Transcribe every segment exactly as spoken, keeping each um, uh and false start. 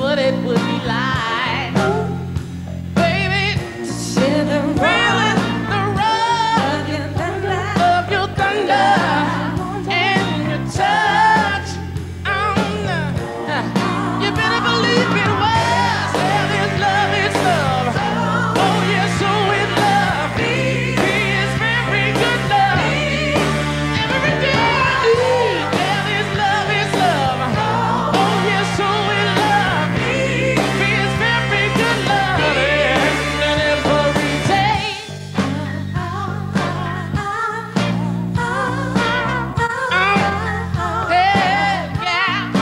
what it would be like, baby, to share the feeling, the rush of your thunder and your touch. Um, you better believe it was. Love is love is love. Oh yes, so is love. He is very good love. Every day I need. Love is love is love. Oh yes, so is love. He is very good love. And every day. Hey, yeah.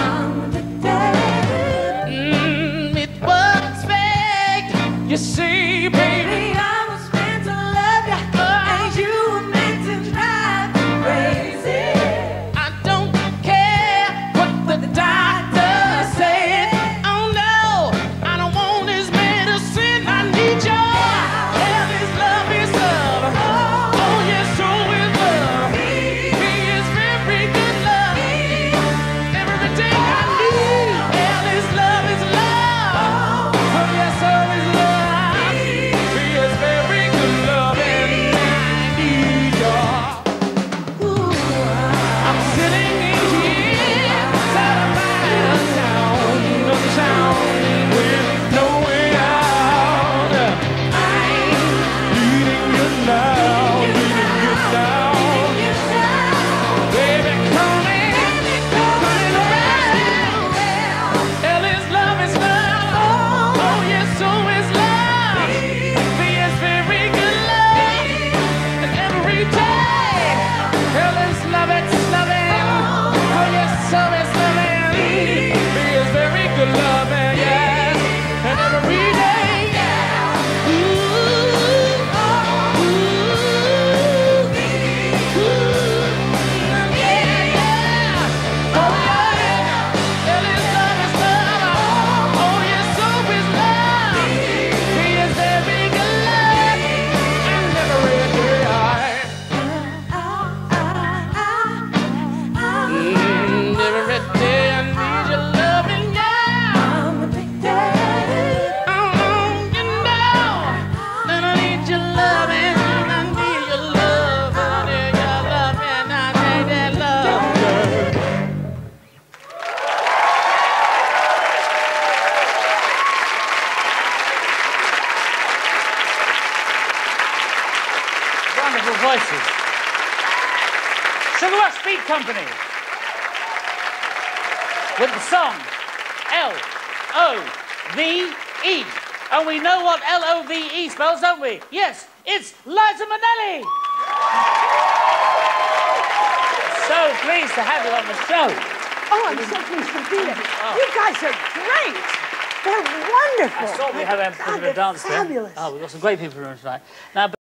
Mm, it was fake. You see, baby, I was meant to love you, and you were meant to drive me crazy. I don't care what the doctor said. Oh no, I don't want his medicine. I need your love. Is love is love. Oh yes, so is love. He is very good love. Every day I need. Love is love is love. Oh yes, so is love. He is very good love, and I need your. I'm sitting here inside of my town, of the town with no way out. I'm needing you now, needing you now. Baby, come in, come in around. Hell is love is love. Oh yes, so is love. He is very good love, and every day. Hell is love, it's loving. Oh yes, so is loving. He is very good love, and yes, and every day. Ooh, ooh, ooh, yeah, yeah. Oh yeah, yeah. Hell is love, is love. Oh yes, so is love. He is very good love, and every day. Mm, every day I need your loving, yeah. I'm a big daddy. Oh, you know that I need your loving, I need your love, I need your love, and I need that love. Wonderful voices. Sugar Rush Beat Company with the song L O V E. And we know what L O V E spells, don't we? Yes, it's Liza Minnelli. So pleased to have you on the show. Oh, I'm so pleased to be here. Oh. You guys are great. They're wonderful. I thought we had a bit God, of a they're dance there. fabulous. Oh, we've got some great people in tonight. Now,